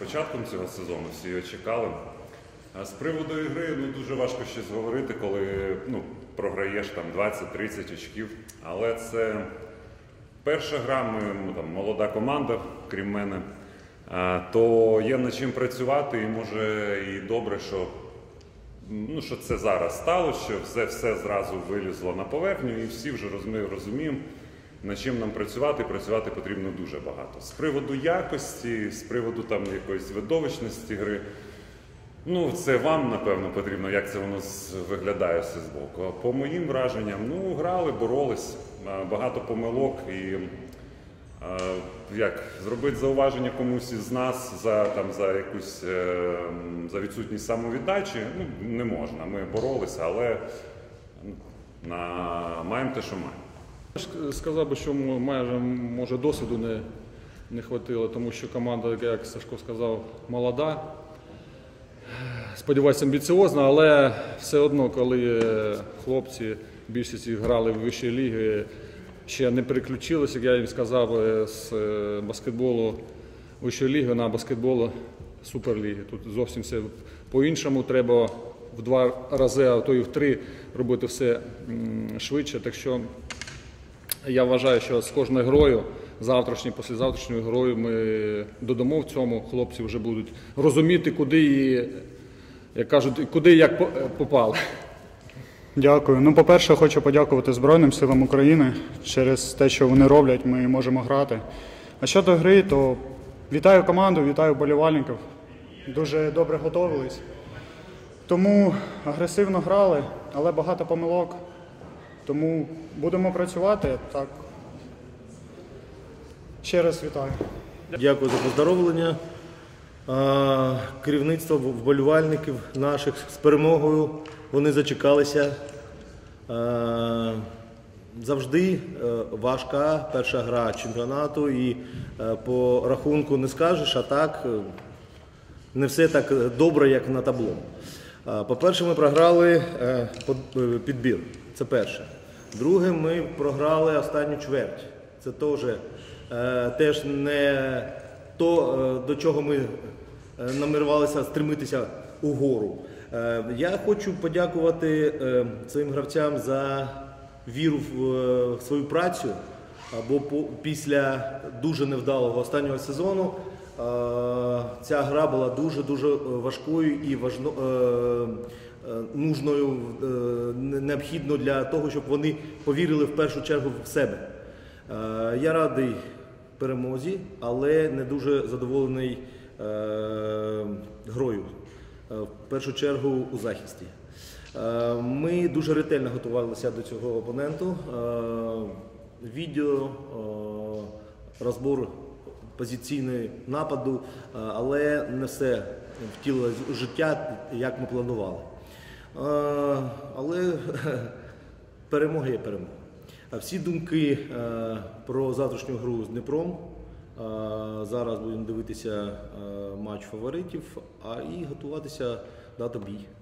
початком цього сезону, всі його чекали. А з приводу ігри дуже важко щось говорити, коли програєш там 20-30 очків. Але це перша гра, ми там, молода команда, крім мене, то є над чим працювати, і може і добре, що це зараз стало, що все зразу вилізло на поверхню, і всі вже розуміємо, над чим нам працювати. Працювати потрібно дуже багато. З приводу якості, з приводу там якоїсь видовищності гри, це вам, напевно, потрібно, як це воно виглядає все збоку. А по моїм враженням, грали, боролись, багато помилок і зробити зауваження комусь із нас за відсутність самовіддачі, не можна. Ми боролися, але маємо те, що маємо. Сказав би, що майже, може, досвіду не хватило, тому що команда, як Сашко сказав, молода. Сподіваюся, амбіціозна, але все одно, коли хлопці, більшість грали в вищій лігі, ще не переключилися, як я їм сказав, з баскетболу вищої ліги на баскетбол суперліги. Тут зовсім все по-іншому, треба в 2 рази, а то і в 3 робити все швидше. Так що я вважаю, що з кожною грою, завтрашньою, післязавтрашньою грою ми додамо в цьому, хлопці вже будуть розуміти, куди і, як кажуть, куди і як попали. Дякую. По-перше, хочу подякувати Збройним силам України. Через те, що вони роблять, ми можемо грати. А щодо гри, то вітаю команду, вітаю вболівальників. Дуже добре готувались. Тому агресивно грали, але багато помилок. Тому будемо працювати. Так. Ще раз вітаю. Дякую за поздоровлення. Керівництво вболівальників наших з перемогою. Вони зачекалися. Завжди важка перша гра чемпіонату і по рахунку не скажеш, а так не все так добре, як на табло. По-перше, ми програли підбір. Це перше. Друге, ми програли останню чверть. Це теж не то, до чого ми намірювалися стремитися угору. Я хочу подякувати своїм гравцям за віру в свою працю, бо після дуже невдалого останнього сезону ця гра була дуже-дуже важкою і нужною, необхідною для того, щоб вони повірили в першу чергу в себе. Я радий перемозі, але не дуже задоволений грою. В першу чергу у захисті. Ми дуже ретельно готувалися до цього опоненту. Відео, розбор позиційного нападу, але не все втілилось у життя, як ми планували. Але перемога є перемога. Всі думки про завтрашню гру з Дніпром. Зараз будемо дивитися матч фаворитів і готуватися дати бій.